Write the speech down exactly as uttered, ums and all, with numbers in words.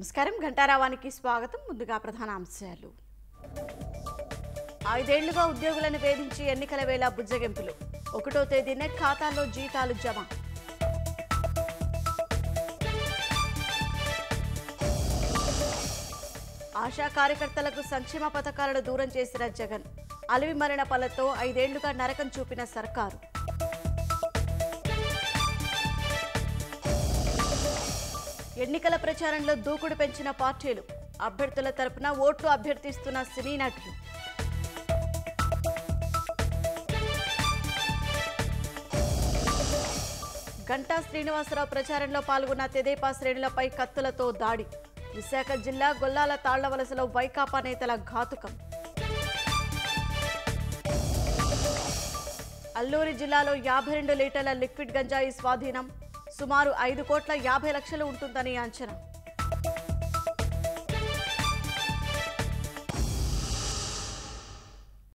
నమస్కారం ఘంటారావానికి స్వాగతం. ముందుగా ప్రధాన అంశాలు. ఐదేళ్లుగా ఉద్యోగులను వేధించి ఎన్నికల వేళ బుజ్జగింపులు. ఒకటో తేదీనే ఖాతాల్లో జీతాలు జమ. ఆశా కార్యకర్తలకు సంక్షేమ పథకాలను దూరం చేసిన జగన్. అలివి మరణ పల్లతో ఐదేళ్లుగా నరకం చూపిన సర్కారు. ఎన్నికల ప్రచారంలో దూకుడు పెంచిన పార్టీలు. అభ్యర్థుల తరపున ఓట్లు అభ్యర్థిస్తున్న సినీ నటులు. గంటా శ్రీనివాసరావు ప్రచారంలో పాల్గొన్న తెదేపా శ్రేణులపై కత్తులతో దాడి. విశాఖ జిల్లా గొల్లాల తాళ్లవలసలో వైకాపా నేతల ఘాతుకం. అల్లూరి జిల్లాలో యాభై రెండు లీటర్ల లిక్విడ్ గంజాయి స్వాధీనం. సుమారు ఐదు కోట్ల యాభై లక్షలు ఉంటుందని అంచనా.